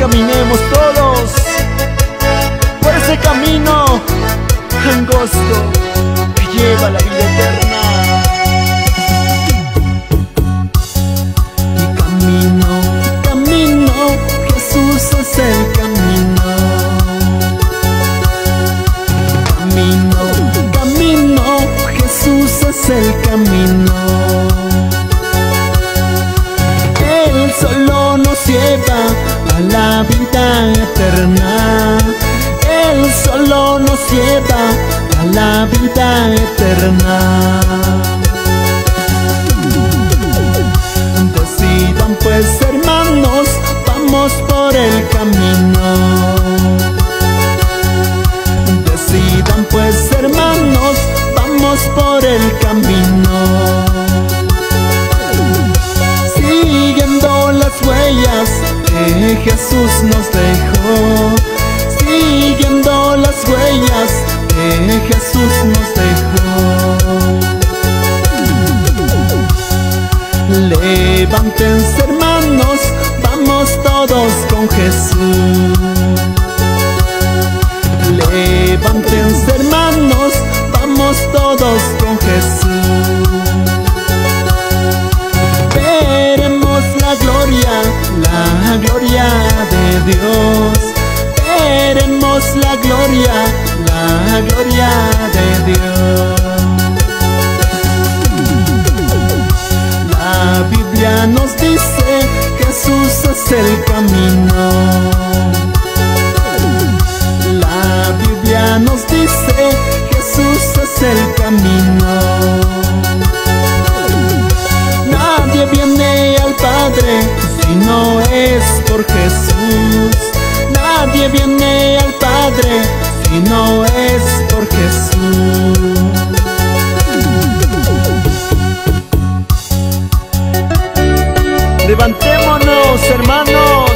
caminemos todos por ese camino angosto que lleva a la vida eterna. Y camino, camino, Jesús es el camino. Camino, camino, Jesús es el camino. Él solo nos lleva a la vida eterna. Él solo nos lleva a la vida eterna. Decidan pues, hermanos, vamos por el camino. Decidan pues, hermanos, vamos por el camino. Siguiendo las huellas que Jesús nos dejó. Siguiendo las huellas que Jesús nos dejó. Levántense, hermanos, vamos todos con Jesús. Levántense, hermanos, vamos todos con Jesús. Veremos la gloria de Dios. Veremos la gloria de Dios. La Biblia nos dice, Jesús es el camino. La Biblia nos dice, Jesús es el camino. Nadie viene al Padre si no es por Jesús. Nadie viene al Padre si no es por Jesús. Levantémonos, hermanos,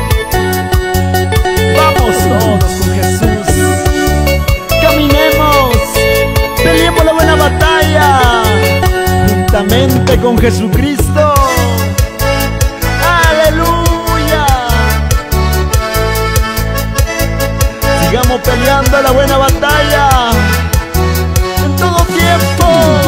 vamos todos con Jesús. Caminemos, peleemos la buena batalla juntamente con Jesucristo. ¡Aleluya! Sigamos peleando la buena batalla en todo tiempo.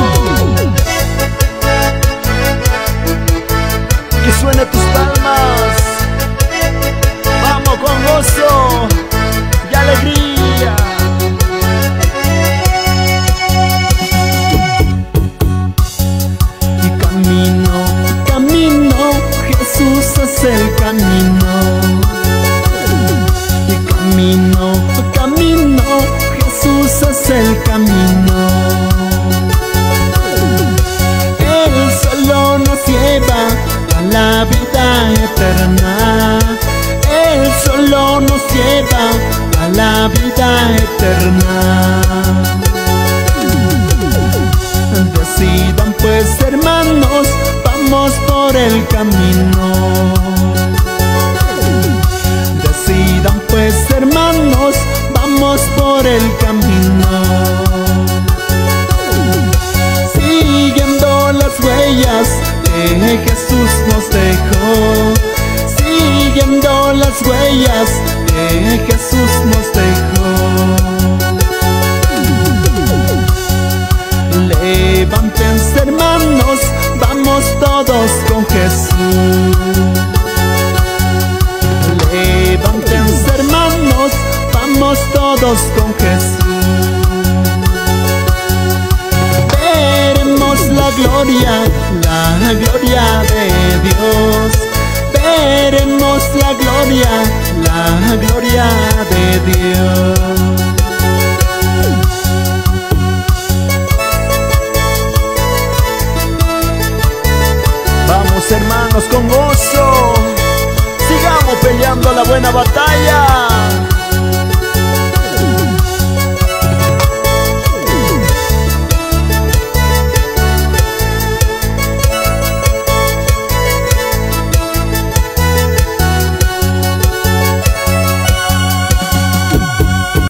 Que suene tus palmas. Vamos con gozo y alegría. Y camino, camino, Jesús es el camino. Y camino, camino, Jesús es el camino. Él solo nos lleva a la vida eterna. Él solo nos lleva a la vida eterna. Decidan pues, hermanos, vamos por el camino. Decidan pues, hermanos, vamos por el camino. Siguiendo las huellas que Jesús nos dejó. Siguiendo las huellas que Jesús nos dejó. Levántense, hermanos, vamos todos con Jesús. Levántense, hermanos, vamos todos con Jesús. Veremos la gloria de Dios. Veremos la gloria de Dios. Vamos, hermanos, con gozo, sigamos peleando la buena batalla.